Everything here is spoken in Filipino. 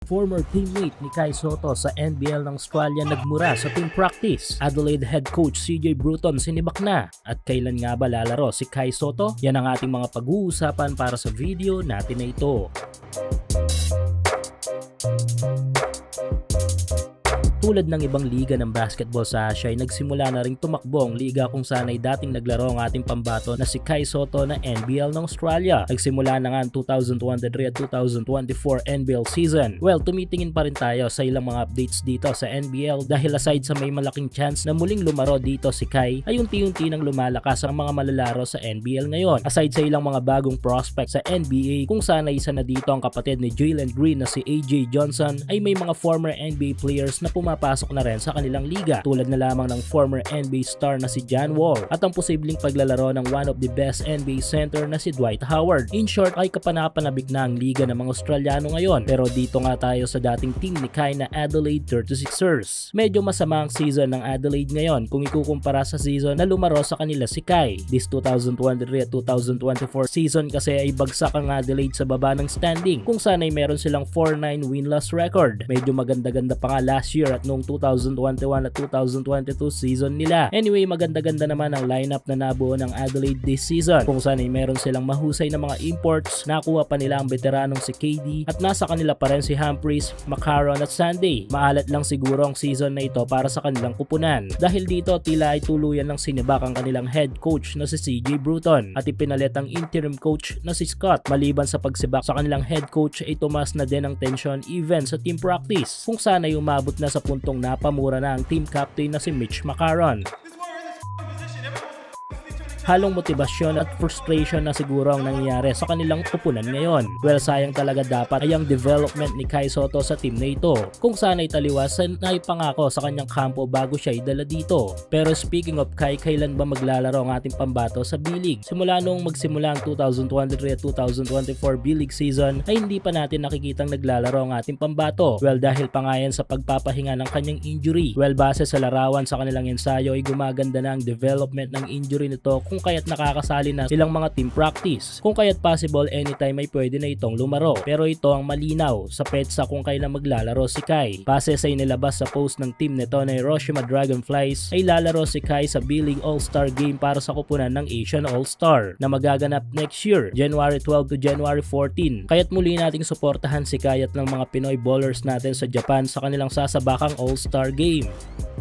Former teammate ni Kai Sotto sa NBL ng Australia nagmura sa team practice. Adelaide head coach CJ Bruton sinibak na. At kailan nga ba lalaro si Kai Sotto? Yan ang ating mga pag-uusapan para sa video natin na ito. Tulad ng ibang liga ng basketball sa Asia ay nagsimula na ring tumakbo ang liga kung saan ay dating naglaro ang ating pambato na si Kai Sotto na NBL ng Australia. Nagsimula na nga ang 2023 at 2024 NBL season. Well, tumitingin pa rin tayo sa ilang mga updates dito sa NBL dahil aside sa may malaking chance na muling lumaro dito si Kai ay unti-unti nang lumalakas ang mga malalaro sa NBL ngayon. Aside sa ilang mga bagong prospects sa NBA kung saan ay isa na dito ang kapatid ni Jalen Green na si AJ Johnson ay may mga former NBA players na pumapasok na rin sa kanilang liga tulad na lamang ng former NBA star na si John Wall at ang posibleng paglalaro ng one of the best NBA center na si Dwight Howard. In short ay kapanapanabik na ang liga ng mga Australiano ngayon, pero dito nga tayo sa dating team ni Kai na Adelaide 36ers. Medyo masama ang season ng Adelaide ngayon kung ikukumpara sa season na lumaro sa kanila si Kai. This 2023 at 2024 season kasi ay bagsak ang Adelaide sa baba ng standing kung saan ay meron silang 4-9 win-loss record. Medyo maganda-ganda pa nga last year at noong 2021 at 2022 season nila. Anyway, maganda-ganda naman ang lineup na nabuo ng Adelaide this season kung saan ay meron silang mahusay na mga imports. Nakuha pa nila ang veteranong si KD at nasa kanila pa rin si Humphries, McCarron at Sunday. Maalat lang siguro ang season na ito para sa kanilang kupunan dahil dito tila ay tuluyan ng sinibak ang kanilang head coach na si CJ Bruton at ipinalit ang interim coach na si Scott. Maliban sa pagsibak sa kanilang head coach ay tumas na din ang tension even sa team practice kung saan ay umabot na sa puntong napamura na ang team captain na si Mitch McCarron. Halong motibasyon at frustration na siguro ang nangyayari sa kanilang kupunan ngayon. Well, sayang talaga dapat ay ang development ni Kai Sotto sa team na ito kung saan ay taliwas na ipangako sa kanyang kampo bago siya idala dito. Pero speaking of Kai, kailan ba maglalaro ang ating pambato sa B-League? Simula noong magsimula ang 2023 at 2024 B-League season ay hindi pa natin nakikitang naglalaro ang ating pambato. Well, dahil pa nga yan sa pagpapahinga ng kanyang injury. Well, base sa larawan sa kanilang ensayo ay gumaganda na ang development ng injury nito kung kaya't nakakasali na silang mga team practice. Kung kaya't possible anytime ay pwede na itong lumaro. Pero ito ang malinaw sa petsa kung kailan maglalaro si Kai. Base sa inilabas sa post ng team nito na Hiroshima Dragonflies ay lalaro si Kai sa B-League All-Star Game para sa kupunan ng Asian All-Star na magaganap next year, January 12 to January 14. Kaya't muli nating suportahan si Kai at ng mga Pinoy ballers natin sa Japan sa kanilang sasabakang All-Star Game.